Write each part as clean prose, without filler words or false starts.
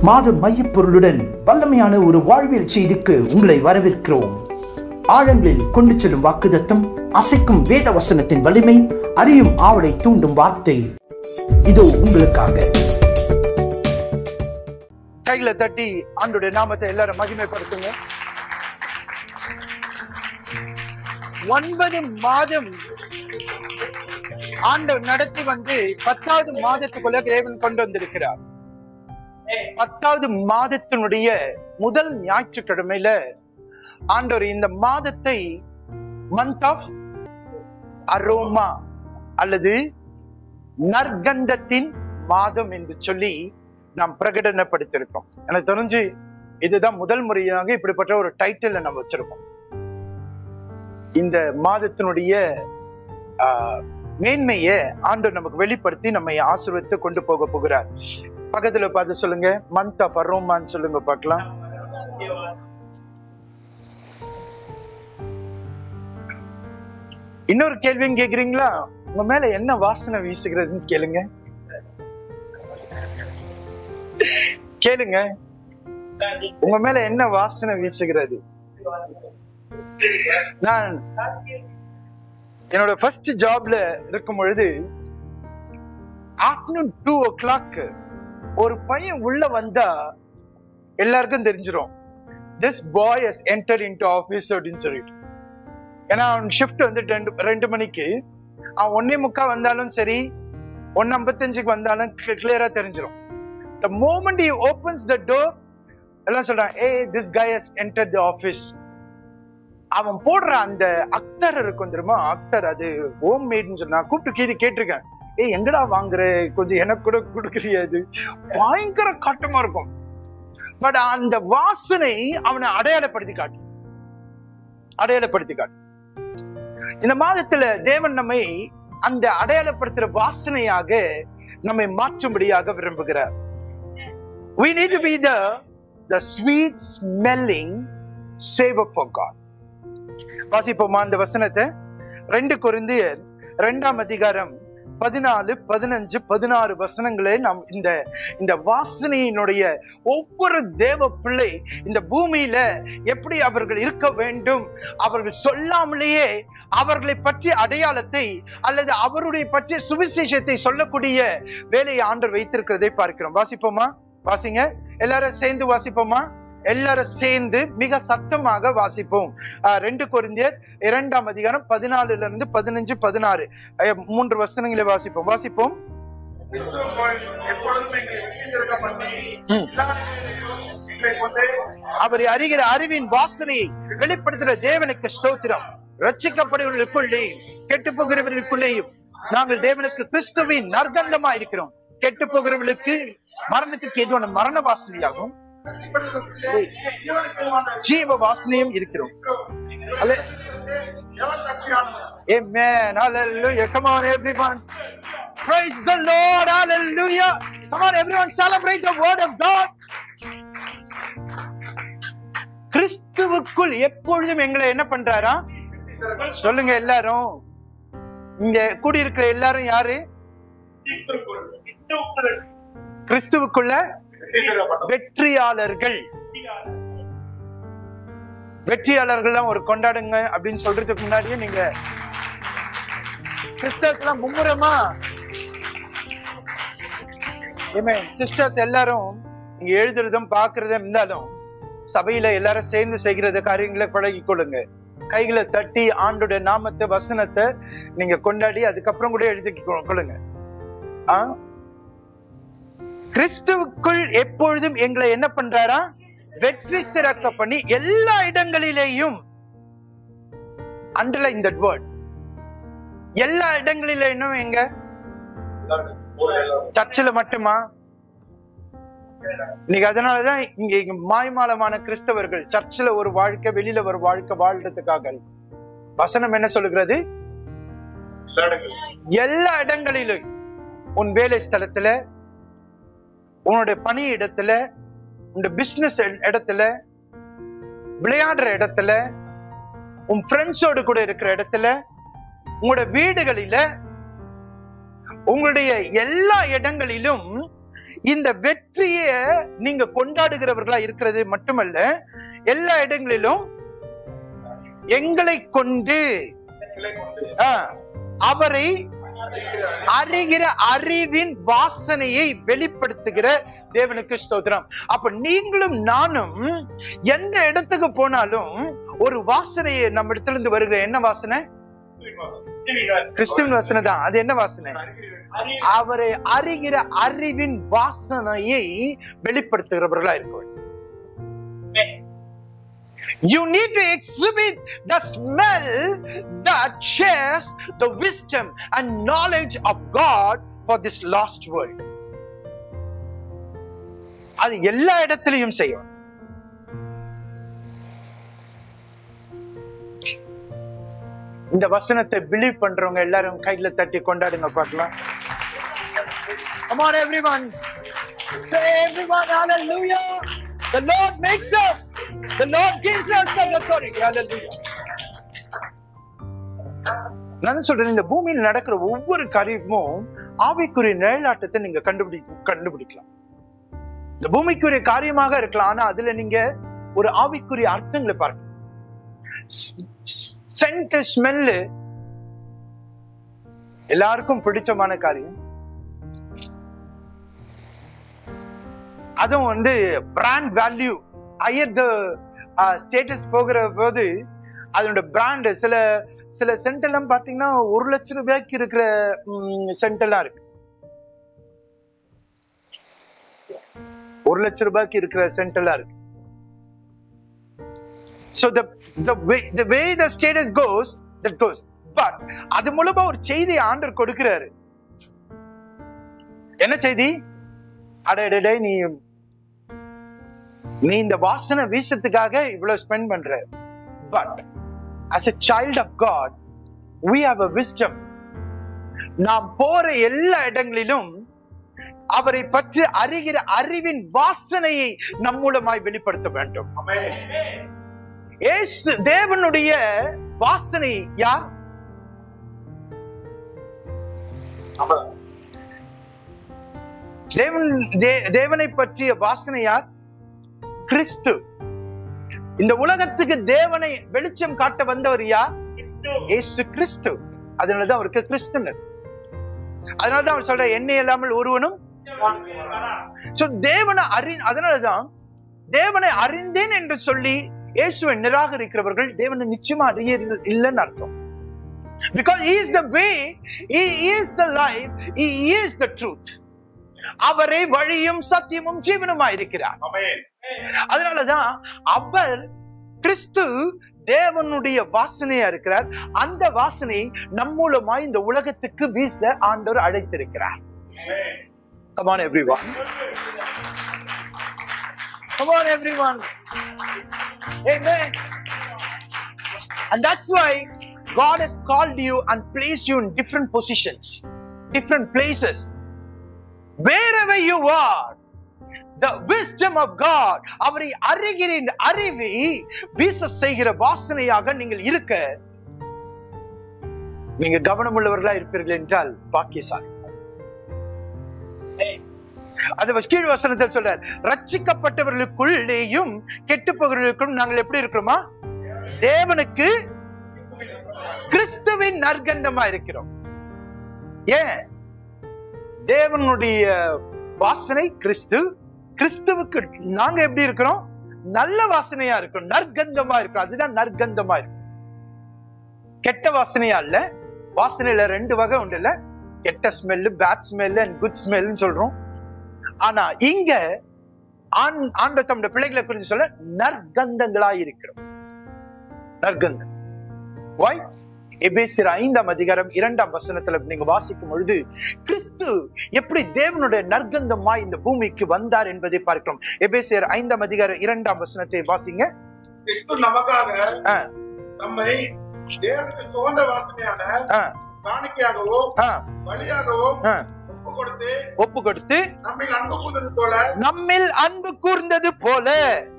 மாத மையப்பொருளுடன் வல்லமையான ஒரு வாழ்வியல் செய்திக்கு உங்களை வரவேற்கிறோம். ஆழங்களில் கொண்டு செல்லும் வாக்குதத்தம், அசைக்கும் வேத வசனத்தின் வலிமை, அறியும் ஆவலை தூண்டும் வார்த்தை இதோ உங்களுக்காக. கையில தட்டி ஆண்டோட நாமத்தை எல்லாரும் மகிமைப்படுத்துங்க. 9 மாதம் ஆண்டவர் நடத்தி வந்து 10வது மாதத்துக்குள்ள தேவன் கொண்டு வந்திருக்கிறார். 10வது மாதத்தினுடைய முதல் ஞாயிற்றுக்கிழமையில ஆண்டவர் இந்த மாதத்தை மந்த் ஆஃப் அரோமா அல்லது நற்கந்தத்தின் மாதம் என்று சொல்லி நாம் பிரகடனப்படுத்திருக்கோம். எனக்கு தெரிஞ்சு இதுதான் முதல் முறையாக இப்படிப்பட்ட ஒரு டைட்டில் நம்ம வச்சிருக்கோம். இந்த மாதத்தினுடைய மேன்மைய ஆண்டவர் நமக்கு வெளிப்படுத்தி நம்மை ஆசீர்வதித்து கொண்டு போக போகிறார். பக்கத்துல பார்த்து சொல்லுங்க, மந்த் ஆஃப் அரோமான்னு சொல்லுங்க பார்க்கலாம். இன்னொரு கேள்வியும் கேக்குறீங்களா? உங்க மேல என்ன வாசனை வீசுகிறதுன்னு கேளுங்க. கேளுங்க, உங்க மேல என்ன வாசனை வீசுகிறது? நான் என்னோட ஃபர்ஸ்ட் ஜாப்ல இருக்கும் பொழுது ஆஃப்டர்நூன் 2 o'clock ஒரு பையன் உள்ள வந்தா எல்லாருக்கும் தெரிஞ்சிடும், this boy has entered into office அப்படின்னு சொல்லிட்டு. ஏன்னா அவன் ஷிஃப்ட் வந்து 2 மணிக்கு, அவன் 1:45 வந்தாலும் சரி 1:55 வந்தாலும் கிளியரா தெரிஞ்சிடும். The moment he opens the door, எல்லாம் சொல்றான், hey, this guy has entered the office. அவன் போடுற அந்த அக்தர் இருக்கும் தெரியுமா, அக்தர், அது ஹோம் மேட்னு சொன்னா கூப்பிட்டு கேட்டிருக்கேன், ஏய் எங்கடா வாங்குற, கொஞ்சம் எனக்கு கூட கொடுக்குறியா? அது பயங்கர காட்டமா இருக்கும். பட் அந்த வாசனை அவனை அடையாளப்படுத்தி காட்டு. இந்த மாதத்துல தேவன் நம்மை அந்த அடையாளப்படுத்துற வாசனையாக நம்மை மாற்றும்படியாக விரும்புகிறார். We need to be the sweet smelling savor for God. வாசிப்போமா அந்த வசனத்தை? 2 கொரிந்தியர் 2ஆம் அதிகாரம் 14, 15, 16 வசனங்களே நாம் இந்த வாசனையினுடைய ஒவ்வொரு தேவ பிள்ளை இந்த பூமியில எப்படி அவர்கள் இருக்க வேண்டும், அவர்கள் சொல்லாமலேயே அவர்களை பற்றிய அடையாளத்தை அல்லது அவருடைய பற்றிய சுவிசேஷத்தை சொல்லக்கூடிய வேலையை ஆண்டவர் வைத்திருக்கிறதை பார்க்கிறோம். வாசிப்போமா? வாசிங்க, எல்லாரும் சேர்ந்து வாசிப்போமா? எல்லாரும் சேர்ந்து மிக சத்தமாக வாசிப்போம். 2 கொரிந்தியர் 2ஆம் அதிகாரம் 14 15, 16 3 வசனங்களை வாசிப்போம். வாசிப்போம். அவரை அறிகிற அறிவின் வாசனையை வெளிப்படுத்துகிற தேவனுக்கு ஸ்தோத்திரம். ரட்சிக்கப்படுவர்களுக்குள்ளேயும் கெட்டு போகிறவர்களுக்குள்ளேயும் நாங்கள் தேவனுக்கு கிறிஸ்துவின் நற்கந்தமா இருக்கிறோம். கெட்டு போகிறவர்களுக்கு மரணத்துக்கு எதுவான மரண வாசனையாகும், ஜீவ வாசனையும் இருக்கிறோம். Amen. Hallelujah. Come on everyone. Praise the Lord. Hallelujah. Come on everyone, celebrate the word of God. கிறிஸ்துவுக்குள் எப்பொழுதும் எங்களை என்ன பண்றாரா? சொல்லுங்க எல்லாரும். இங்க கூடியிருக்கிற எல்லாரும் யாரு? கிறிஸ்துவுக்குள்ள வெற்றியாளர்கள். வெற்றியாளர்கள் ஒரு கொண்டாடுங்க அப்படின்னு சொல்றதுக்கு முன்னாடியே நீங்க சிஸ்டர்ஸ் எல்லாம் மும்முரமா, சிஸ்டர்ஸ் எல்லாரும் இங்க எழுதுறதும் பாக்குறதும் இருந்தாலும் சபையில எல்லாரும் சேர்ந்து செய்கிற காரியங்களை பழகி கொள்ளுங்க. கைகளை தட்டி ஆண்டோட நாமத்தை வசனத்தை நீங்க கொண்டாடி அதுக்கப்புறம் கூட எழுதி கொள்ளுங்க. கிறிஸ்துவுக்குள் எப்பொழுதும் எங்களை என்ன பண்றாரா? வெற்றி சிறக்க பண்ணி எல்லா இடங்களிலேயும். Underline that word. எல்லா இடங்களிலேயும். எங்க? சர்ச்சில் மட்டுமா? இன்னைக்கு அதனாலதான் இங்க மாய்மாலமான கிறிஸ்தவர்கள் சர்ச்சில் ஒரு வாழ்க்கை, வெளியில ஒரு வாழ்க்கை வாழ்றதுக்காக. வசனம் என்ன சொல்லுகிறது? எல்லா இடங்களிலும். உன் வேலை ஸ்தலத்துல, உன்னுடைய பணி இடத்துல, உன் பிசினஸ் இடத்துல, விளையாடுற இடத்துல, உன் ஃப்ரெண்ட்ஸோடு கூட இருக்கிற இடத்துல, உங்களுடைய வீடுகளில, உங்களுடைய எல்லா இடங்களிலும் இந்த வெற்றியை நீங்க கொண்டாடுகிறவர்களா இருக்கிறது மட்டுமல்ல, எல்லா இடங்களிலும் எங்களை கொண்டு அவரை அறிகிற அறிவின் வாசனையை வெளிப்படுத்துகிற தேவனுக்கு ஸ்தோத்திரம். அப்ப நீங்களும் நானும் எந்த இடத்துக்கு போனாலும் ஒரு வாசனையை நம்ம இடத்துல இருந்து வருகிற, என்ன வாசனை? கிறிஸ்துவின் வாசனை தான். அது என்ன வாசனை? அவரை அறிகிற அறிவின் வாசனையை வெளிப்படுத்துகிறவர்களா இருக்க வேண்டும். You need to exhibit the smell that shares the wisdom and knowledge of God for this lost world. அது எல்லா இடத்திலையும் செய்யும். இந்த வசனத்தை பிலீவ் பண்றவங்க எல்லாரும் கையில தட்டி கொண்டாடுங்க பார்க்கலாம். Come on everyone. Say everyone hallelujah. The Lord makes us. The Lord gives us the authority. Hallelujah. நான் சொல்றேன், இந்த பூமியில் நடக்கிற ஒவ்வொரு காரியமும் ஆவிக்குரிய நிழலாட்டத்தை நீங்க கண்டுபிடிக்கலாம். இந்த பூமிக்குரிய காரியமாக இருக்கலாம், ஆனா அதுல நீங்க ஒரு ஆவிக்குரிய அர்த்தங்களை பார்க்க. சென்ட் ஸ்மெல்லு எல்லாருக்கும் பிடிச்சமான காரியம். அதுவும் பிராண்ட் வேல்யூ ஹையர் ஸ்டேட்டஸ் போகிற போது அதோட பிராண்ட் சில சென்ட் எல்லாம் பாத்தீங்கன்னா 1 லட்சம் ரூபாய்க்கு இருக்கிற சென்ட் எல்லாம் இருக்கு. 1 லட்சம் ரூபாய்க்கு இருக்கிற சென்ட் எல்லாம் இருக்கு. So the way the status goes, that goes. But அது மூலமா ஒரு செய்தி ஆண்டவர் கொடுக்கிறாரு. என்ன செய்தி? அடடே, நீ இந்த வாசனை வீசத்துக்காக இவ்வளவு ஸ்பெண்ட் பண்ற. But as a child of God, we have a wisdom. நாம் போற எல்லா இடங்களிலும் அவரை பற்றி அறிகிற அறிவின் வாசனையை நம் மூலமாய் வெளிப்படுத்த வேண்டும். இயேசு தேவனுடைய வாசனை யார்? தேவனை பற்றிய வாசனை யார்? கிறிஸ்து. இந்த உலகத்துக்கு தேவனை வெளிச்சம் காட்ட வந்தவர் யார்? இயேசு கிறிஸ்து. அதனாலதான் அவருக்கு கிறிஸ்துனர். அதனாலதான் அவர் சொல்ற, என்னை இல்லாமல் ஒருவனும். அதனாலதான் தேவனை அறிந்தேன் என்று சொல்லி இயேசுவை நிராகரிக்கிறவர்கள் தேவனை நிச்சயமா அறிய இல்லைன்னு அர்த்தம். Because he is the way, he is the life, he is the truth. அவரே வழியும் சத்தியமும் ஜீவனுமா இருக்கிறார். அதனாலதான் அவர் கிறிஸ்து தேவனுடைய வாசனையா இருக்கிறார். அந்த வாசனை நம் மூலமாய் இந்த உலகத்துக்கு வீச ஆண்டவர் அழைத்திருக்கிறார். Come on everyone. Come on everyone. Amen. And that's why God has called you and placed you in different positions, different places. Wherever you are, the wisdom of God, அவரை அறிகிற அறிவை வீச செய்கிற வாசனையாக நீங்கள் இருக்க நீங்க கவனமுள்ளவர்களா இருப்பீர்கள் என்றால் பாக்கியசாலி. அது கீழ் வசனத்தில் சொல்றார், ரட்சிக்கப்பட்டவர்களுக்குள்ளேயும் கெட்டு போகிறவர்களுக்கும் நாங்கள் எப்படி இருக்கிறோமா? தேவனுக்கு கிறிஸ்துவின் நற்கந்தமா இருக்கிறோம். ஏன்? தேவனுடைய வாசனை கிறிஸ்து, கிறிஸ்துவுக்கு நாங்க எப்படி இருக்கிறோம்? நல்ல வாசனையா இருக்கும், நற்கந்தமா இருக்கும். அதுதான் நற்கந்தமா இருக்கும். கெட்ட வாசனையா இல்ல. வாசனையில 2 வகை உண்டு இல்ல, கெட்ட smell, bad smell and good smell சொல்றோம். ஆனா இங்க ஆண்டவர் தம்முடைய பிள்ளைகளை குறித்து சொல்ல நற்கந்தங்களாய் இருக்கிறோம். நற்கந்தம். Why? எபேசியர் 5ஆம் அதிகாரம் 2ஆம் வசனத்துல நீங்க வாசிக்கும் பொழுது கிறிஸ்து எப்படி தேவனுடைய நற்கந்தமாய் இந்த பூமிக்கு வந்தார் என்பதை பார்க்கிறோம். எபேசியர் 5ஆம் அதிகாரம் 2ஆம் வசனத்தை வாசிங்க. கிறிஸ்து நமக்காக நம்மை தேவனுக்கு சுகந்த வாசனையான காணிக்கையாகவோ பலியாகவோ ஒப்பு கொடுத்து நம்மில் அன்பு கூர்ந்தது போல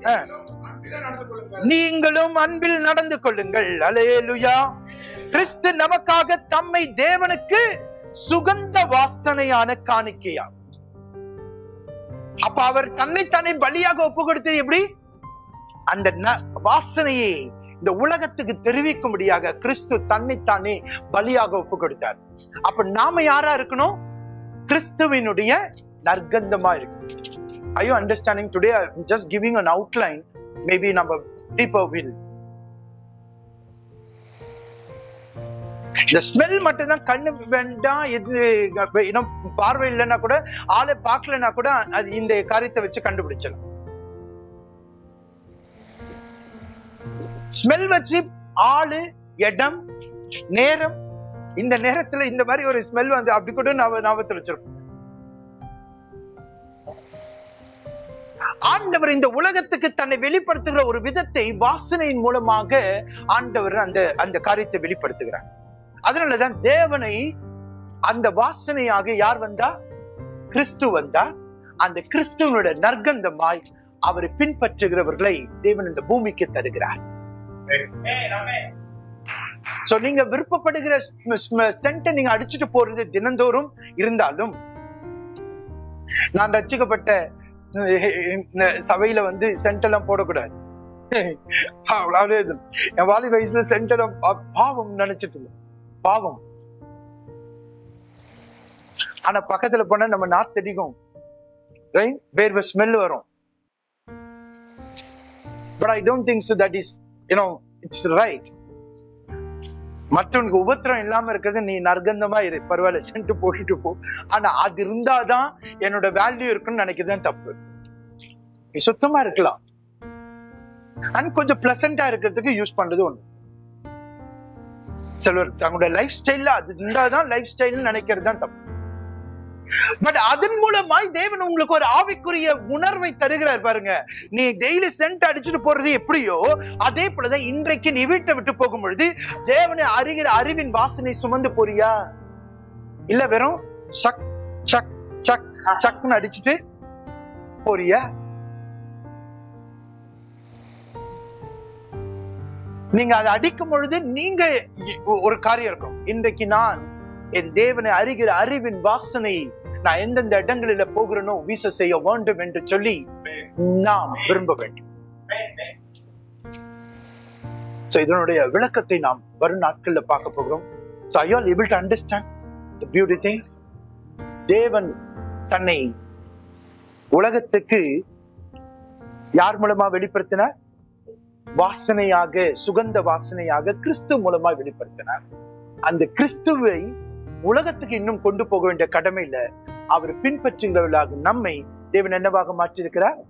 நீங்களும் அன்பில் நடந்து கொள்ளுங்கள். அல்லேலூயா. கிறிஸ்து நமக்காக தம்மை தேவனுக்கு சுகந்த வாசனையான காணிக்கையா. அப்ப அவர் தன்னைத்தானே பலியாக ஒப்பு கொடுத்தது எப்படி? அந்த வாசனையை இந்த உலகத்துக்கு தெரிவிக்கும்படியாக கிறிஸ்து தன்னைத்தானே பலியாக ஒப்பு கொடுத்தார். அப்ப நாம யாரா இருக்கணும்? கிறிஸ்துவினுடைய நற்கந்தமா இருக்கு. Are you understanding? Today I'm just giving an outline. Maybe நம்ம deeper will. இந்த ஸ்மெல் மட்டும் தான் கண்ணு வேண்டாம், இது இன்னும் பார்வை இல்லைன்னா கூட, ஆளை பார்க்கலன்னா கூட அது இந்த காரியத்தை வச்சு கண்டுபிடிச்சலாம். ஸ்மெல் வச்சு ஆளு, இடம், நேரம், இந்த நேரத்துல இந்த மாதிரி ஒரு ஸ்மெல் வந்து அப்படி கூட ஞாபகத்தில் வச்சிருப்போம். ஆண்டவர் இந்த உலகத்துக்கு தன்னை வெளிப்படுத்துகிற ஒரு விதத்தை வாசனையின் மூலமாக ஆண்டவர் அந்த காரியத்தை வெளிப்படுத்துகிறார். அதனாலதான் தேவனை அந்த வாசனையாக யார் வந்தா? கிறிஸ்து வந்தா. அந்த கிறிஸ்துவனுடைய நற்கந்தமாய் அவரை பின்பற்றுகிறவர்களை தேவன் இந்த பூமிக்கு தருகிறார். சோ நீங்க விருப்பப்படுகிற சென்ட்டை நீங்க அடிச்சுட்டு போறது தினந்தோறும் இருந்தாலும், நான் ரட்சிக்கப்பட்ட சபையில வந்து சென்டெல்லாம் போடக்கூடாது. என் வாலி வயசுல சென்டெல்லாம் பாவம் நினைச்சிட்டு பாவம். ஆனா பக்கத்துல போனா நம்ம நாத்தடிக்கும், வேர்வை ஸ்மெல் வரும். But I don't think so that is, it's right. மற்றவனுக்கு உபத்திரம் இல்லாம இருக்கிறது, நீ நற்கந்தமா இரு, பரவாயில்ல, சென்ட் போட்டுட்டு போ. ஆனா அது இருந்தாதான் என்னோட வேல்யூ இருக்குன்னு நினைக்கிறதுதான் தப்பு. நீ சுத்தமா இருக்கலாம், அண்ட் கொஞ்சம் பிளசண்டா இருக்கிறதுக்கு யூஸ் பண்றது ஒண்ணு. சிலர் தங்களுடைய லைஃப் ஸ்டைல்ல அது இருந்தாதான் லைஃப் ஸ்டைல் நினைக்கிறது தான் தப்பு. பட் அதன் மூலமாய் தேவன் உங்களுக்கு ஒரு ஆவிக்குரிய உணர்வை தருகிறார். பாருங்க, நீ டெய்லி சென்ட் அடிச்சுட்டு போறது எப்படியோ அதே போலதான் இன்றைக்கு நீ வீட்டை விட்டு போகும் பொழுது தேவனை அறிகிற அறிவின் வாசனை சுமந்து போறியா? இல்ல வெறும் சக் சக் சக் சக்னு அடிச்சுட்டு போறியா? நீங்க அதை அடிக்கும் பொழுது நீங்க ஒரு காரியம் இருக்கும், இன்றைக்கு நான் என் தேவனை அறிகிற அறிவின் வாசனை நான் எந்தெந்த இடங்களில போகிறேனோ வீச செய்ய வேண்டும் என்று சொல்லி நாம் விரும்ப வேண்டும். இதனுடைய விளக்கத்தை நாம் வரும் நாட்கள்ல பார்க்க போகிறோம். So are you all able to understand the beauty thing? தேவன் தன்னை உலகத்துக்கு யார் மூலமா வெளிப்படுத்தினார்? வாசனையாக, சுகந்த வாசனையாக கிறிஸ்து மூலமா வெளிப்படுத்தினார். அந்த கிறிஸ்துவை உலகத்துக்கு இன்னும் கொண்டு போக வேண்டிய கடமையில அவர் பின்பற்றுகிறவர்களாக நம்மை தேவன் என்னவாக மாற்றிருக்கிறார்?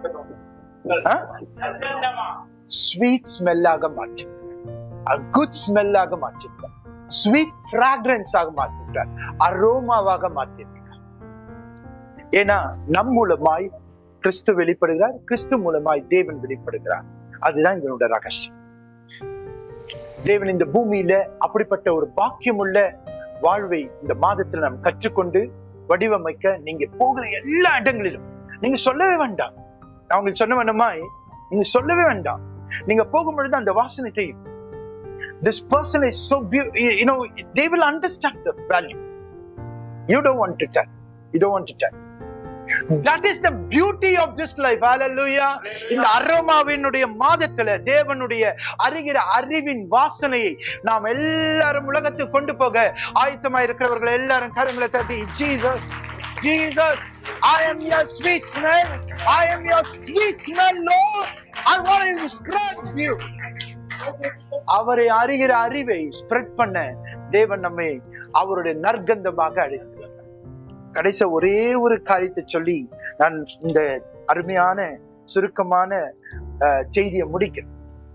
ஸ்வீட் ஸ்மெல்லாக மாற்றிருக்கிறார், குட் ஸ்மெல்லாக மாற்றிருக்கிறார், ஸ்வீட் ஃப்ராக்ரன்ஸ் ஆக மாற்றிருக்கிறார், அரோமாவாக மாற்றிருக்கிறார். ஏன்னா நம் மூலமாய் கிறிஸ்து வெளிப்படுகிறார், கிறிஸ்து மூலமாய் தேவன் வெளிப்படுகிறார். அதுதான் இதனுடைய ரகசியம். தேவன் இந்த பூமியில அப்படிப்பட்ட ஒரு பாக்கியமுள்ள வாழ்வை இந்த மாதத்துல நாம் கற்றுக்கொண்டு வடிவமைக்க, நீங்க போகிற எல்லா இடங்களிலும் நீங்க சொல்லவே வேண்டாம். நான் உங்களுக்கு சொன்ன வேண்டுமாய் நீங்க சொல்லவே வேண்டாம். நீங்க போகும்பொழுது அந்த வாசனை தெரியும். This person is so beautiful, they will understand the value. You don't want to tell. You don't want to tell. That is the beauty of this life. Hallelujah. இந்த அரோமாவினுடைய மாதத்துல தேவனுடைய அறிகிற அறிவின் வாசனையை நாம் எல்லாரும் உலகத்துக்கு கொண்டு போக ஆயத்தமா இருக்கிறவர்கள் எல்லாரும் கரங்களை தட்டி, Jesus, Jesus, I am your sweet smell. I am your sweet smell, Lord. I want to spread you. அவரை அறிகிற அறிவை ஸ்ப்ரெட் பண்ண தேவன் நம்மை அவருடைய நற்கந்தமாக அழைத்தார். கடைசி ஒரே ஒரு காரியத்தை சொல்லி நான் இந்த அருமையான சுருக்கமான செய்தியை முடிக்கிறேன்.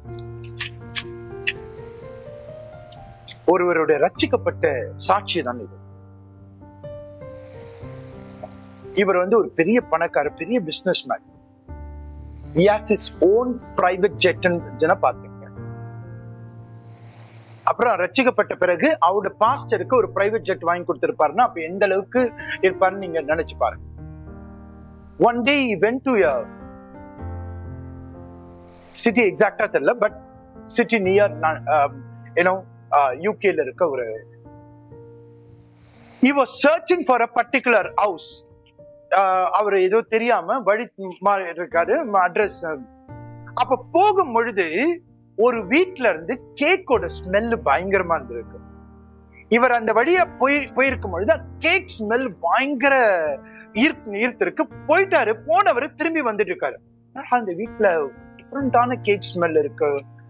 ஒருவருடைய ரட்சிக்கப்பட்ட சாட்சி தான் இது. இவர் ஒரு பெரிய பணக்காரர், பெரிய businessman. He has his own private jet ன்னு பாத்தீங்க. அப்புறம் ரட்சிக்கப்பட்ட பிறகு அவரோட பாஸ்டருக்கு ஒரு பிரைவேட் ஜெட் வாங்கி கொடுத்திருப்பாருன்னா அப்ப எந்த அளவுக்கு இருப்பாருன்னு நீங்க நினைச்சு பாருங்க. One day he went to a city, எக்ஸாக்டா தெரியல, பட் சிட்டி நியர் யூகேல இருக்க ஒரு, he was searching for a particular house. அவரு ஏதோ தெரியாம வழி மாறி இருக்காரு அட்ரஸ். அப்ப போகும் பொழுது ஒரு வீட்டுல இருந்து கேக்கோட ஸ்மெல் பயங்கரமா இருந்திருக்கு. இவர் அந்த வழியா போயிருக்கும் பொழுது கேக் ஸ்மெல் பயங்கர ஈர்த்திருக்கு. போயிட்டாரு. போனவர் திரும்பி வந்துட்டு இருக்காரு. அந்த வீட்டுல டிஃப்ரெண்டான கேக் ஸ்மெல் இருக்கு.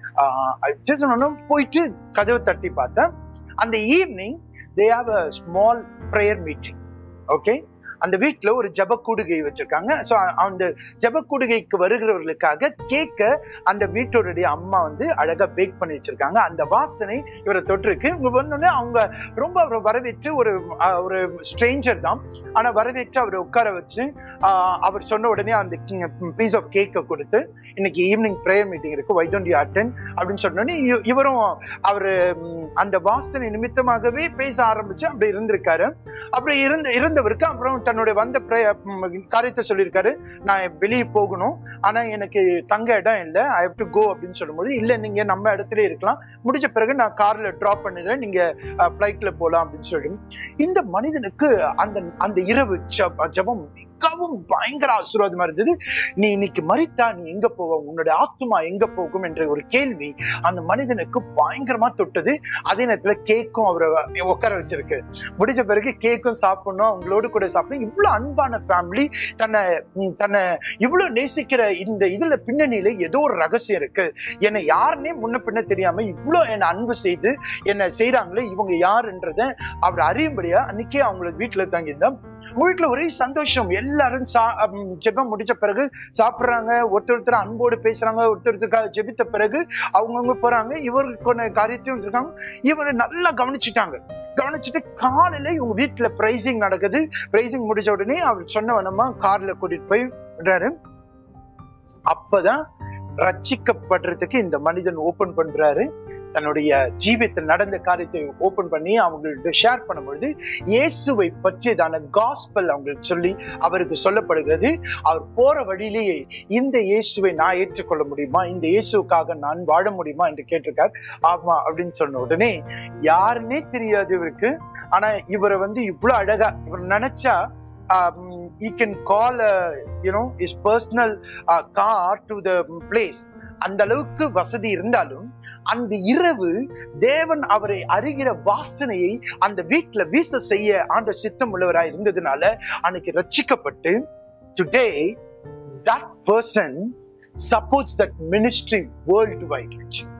போயிட்டு கதவை தட்டி பார்த்தேன். அந்த evening they have a small prayer meeting. Okay, அந்த வீட்டுல ஒரு ஜப கூடுகை வச்சிருக்காங்க. ஸோ அந்த ஜப கூடுகைக்கு வருகிறவர்களுக்காக கேக்க அந்த வீட்டோடைய அம்மா வந்து அழகா பேக் பண்ணி வச்சிருக்காங்க. அந்த வாசனை இவரை தொட்டிருக்கு. ஒன்னொன்னு அவங்க ரொம்ப அவரை வரவேற்று, ஒரு ஸ்ட்ரேஞ்சர் தான், ஆனா வரவேற்று அவரை உட்கார வச்சு அவர் சொன்ன உடனே அந்த பீஸ் ஆஃப் கேக்கை கொடுத்து, இன்னைக்கு ஈவினிங் ப்ரேயர் மீட்டிங் இருக்கு, வை டோன்ட் யூ அட்டெண்ட் அப்படின்னு சொன்னோடனே இவரும் அவரு அந்த வாசனை நிமித்தமாகவே பேச ஆரம்பிச்சு அப்படி இருந்திருக்காரு. அப்படி இருந்தவருக்கு அப்புறம் தன்னுடைய வந்த காரியத்தை சொல்லியிருக்காரு. நான் வெளியே போகணும், ஆனா எனக்கு தங்க இடம் இல்லை, ஐ ஹேவ் டு கோ அப்படின்னு சொல்லும்போது, இல்ல நீங்க நம்ம இடத்துல இருக்கலாம், முடிஞ்ச பிறகு நான் கார்ல டிராப் பண்ணிடுறேன், நீங்க ஃபிளைட்ல போலாம் அப்படின்னு சொல்லி. இந்த மனிதனுக்கு அந்த இரவு ஜபம் மிகவும் பயங்கர ஆசீர்வாதமா இருந்தது. நீ இன்னைக்கு மரித்தா நீ எங்க போவ, உன்னுடைய ஆத்மா எங்க போகும் என்ற ஒரு கேள்வி அந்த மனிதனுக்கு பயங்கரமா தொட்டது. அதே நேரத்துல கேக்கும் அவரை உட்கார வச்சிருக்கு. முடிஞ்ச பிறகு கேக்கும் சாப்பிடணும், அவங்களோடு கூட சாப்பிடணும். இவ்வளவு அன்பான ஃபேமிலி, தன்னை இவ்வளவு நேசிக்கிற இந்த இதுல பின்னணியில ஏதோ ஒரு ரகசியம் இருக்கு. என்னை யாருன்னே முன்ன பின்ன தெரியாம இவ்வளவு என்னை அன்பு செய்து என்ன செய்யறாங்களே, இவங்க யாருன்றத அவர் அறியும்படியா அன்னைக்கே அவங்கள வீட்டுல தங்கியிருந்தா. வீட்டுல ஒரே சந்தோஷம். எல்லாரும் ஜெபம் முடிச்ச பிறகு சாப்பிடுறாங்க, ஒருத்தர் அன்போடு பேசுறாங்க, ஒருத்தருக்காக ஜெபித்த பிறகு அவங்கவுங்க போறாங்க. இவருக்கு காரியத்தையும் இருக்காங்க. இவரை நல்லா கவனிச்சுட்டு காலையில இவங்க வீட்டுல பிரைசிங் நடக்குது. பிரைசிங் முடிச்ச உடனே அவர் சொன்ன வனமா கார்ல கூட்டிட்டு போய் விடுறாரு. அப்பதான் ரட்சிக்கப்படுறதுக்கு இந்த மனிதன் ஓபன் பண்றாரு. தன்னுடைய ஜீவியத்தில் நடந்த காரியத்தை ஓபன் பண்ணி அவங்கள்ட்ட ஷேர் பண்ணும்பொழுது இயேசுவை பற்றியதான காஸ்பல் அவங்களுக்கு சொல்லி அவருக்கு சொல்லப்படுகிறது. அவர் போற வழியிலேயே இந்த இயேசுவை நான் ஏற்றுக்கொள்ள முடியுமா, இந்த இயேசுக்காக நான் வாழ முடியுமா என்று கேட்டிருக்கார். ஆமா அப்படின்னு சொன்ன உடனே யாருன்னே தெரியாது இவருக்கு. ஆனா இவரை வந்து இவ்வளவு அழகா இவர் நினைச்சா he can call his personal car to the place. அந்த அளவுக்கு வசதி இருந்தாலும் அந்த இரவு தேவன் அவரை அறிகிற வாசனையை அந்த வீட்டுல வீச செய்ய ஆண்டவர் சித்தம் உள்ளவராய் இருந்ததுனால அன்னைக்கு ரட்சிக்கப்பட்டு today that person supports that ministry worldwide.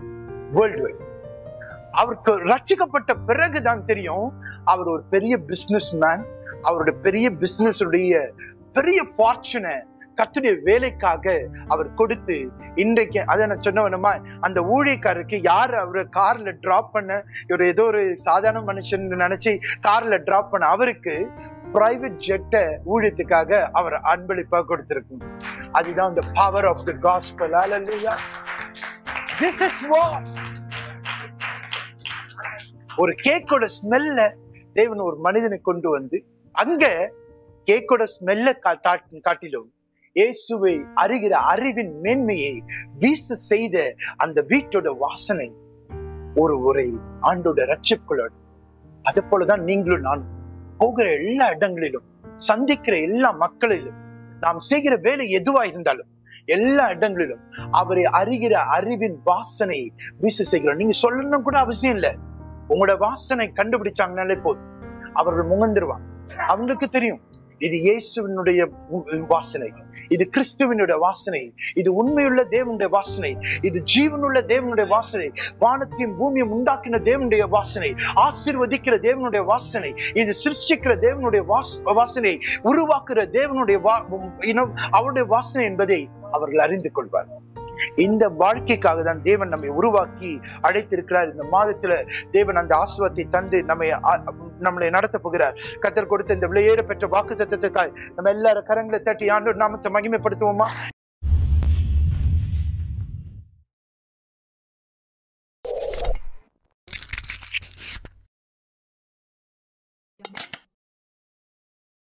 அவருக்கு ரட்சிக்கப்பட்ட பிறகுதான் தெரியும் அவர் ஒரு பெரிய பிசினஸ் மேன். அவருடைய பெரிய பிசினஸ் உடைய பெரிய ஃபார்ச்சுனை கர்த்தருடைய வேலைக்காக அவர் கொடுத்து இன்றைக்கு அதை நான் சொன்னவனுமா அந்த ஊழியக்காரருக்கு யார் அவரு கார்ல டிராப் பண்ண, இவர் ஏதோ ஒரு சாதாரண மனுஷன் நினைச்சு கார்ல டிராப் பண்ண அவருக்கு பிரைவேட் ஜெட்டை ஊழியத்துக்காக அவர் அன்பளிப்பா கொடுத்திருக்கும். அதுதான் the power of the gospel. Hallelujah. This is what ஒரு கேக்கோட ஸ்மெல்ல தேவன் ஒரு மனிதனை கொண்டு வந்து அங்க கேக்கோட ஸ்மெல்ல காட்டிலும் இயேசுவை அறிகிற அறிவின் மேன்மையை வீச செய்த அந்த வீட்டோட வாசனை ஒரு ஆண்டோட ரட்சிப்புகளோட. அது போலதான் நீங்களும் நான் போகிற எல்லா இடங்களிலும் சந்திக்கிற எல்லா மக்களிலும் நாம் செய்கிற வேலை எதுவா இருந்தாலும் எல்லா இடங்களிலும் அவரை அறிகிற அறிவின் வாசனை வீச செய்கிறோம். நீங்க சொல்லணும் கூட அவசியம் இல்லை. உங்களோட வாசனை கண்டுபிடிச்சாங்கனாலே போதும், அவர்கள் முகந்துருவாங்க. அவங்களுக்கு தெரியும் இது இயேசுவினுடைய வாசனை, இது கிறிஸ்துவனுடைய வாசனை, இது உண்மையுள்ள தேவனுடைய வாசனை, இது ஜீவனுள்ள தேவனுடைய வாசனை, வானத்தையும் பூமியும் உண்டாக்கின தேவனுடைய வாசனை, ஆசீர்வதிக்கிற தேவனுடைய வாசனை, இது சிருஷ்டிக்கிற தேவனுடைய வாசனை, உருவாக்குற தேவனுடைய அவருடைய வாசனை என்பதை அவர்கள் அறிந்து கொள்வார். இந்த வாழ்க்கைக்காக தான் தேவன் நம்மை உருவாக்கி அழைத்திருக்கிறார். இந்த மாதத்துல தேவன் அந்த ஆசீர்வாதத்தை தந்து நம்மளை நடத்த போகிறார். கர்த்தர் கொடுத்த இந்த விலையேற பெற்ற வாக்குத்தத்தத்துக்காய் நம்ம எல்லாரும் கரங்களை தட்டி ஆண்டவர் நாமத்தை மகிமைப்படுத்துவோமா?